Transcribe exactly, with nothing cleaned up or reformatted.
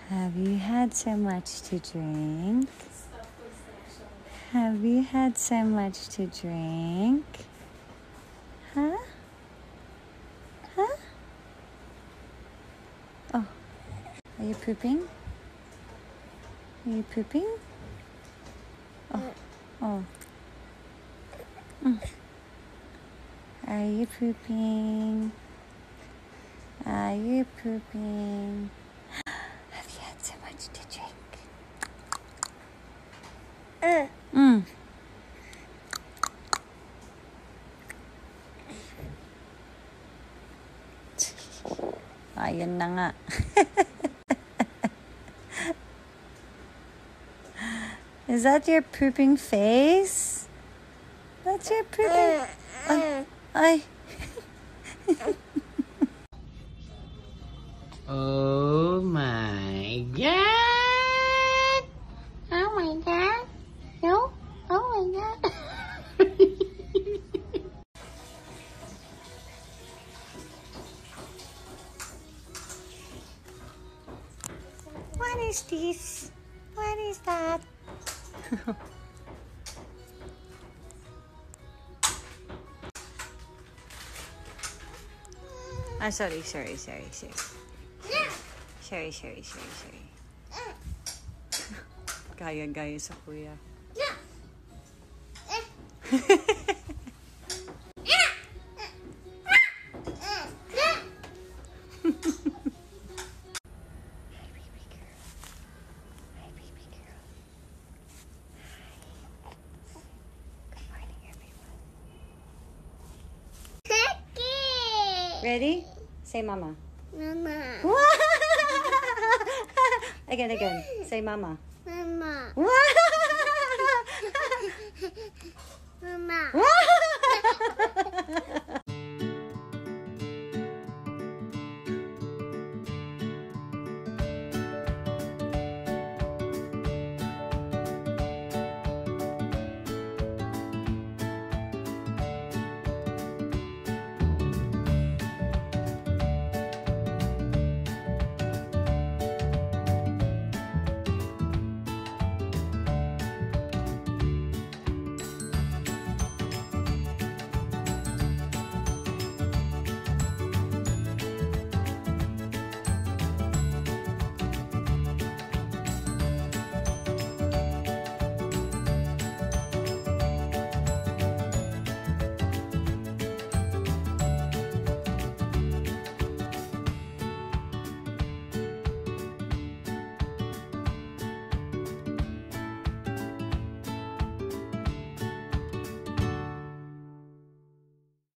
Have you had so much to drink? Have you had so much to drink? Huh? Huh? Oh, are you pooping? Are you pooping? Oh, oh. Mm. Are you pooping? Are you pooping? Have you had so much to drink? Uh. Mm. Ayun na nga. Is that your pooping face? That's your pooping... Ay. Ay. Oh my God! Oh my God! No? Oh my God! What is this? What is that? Ah, sorry, sorry, sorry, sorry. Sorry, sorry, sorry, sorry. Gaya-gaya sa kuya. Hi, baby girl. Hi, baby girl. Hi. Good morning, everyone. Ready? Say mama. Mama. Again, again. Say mama. Mama. Mama. Mama.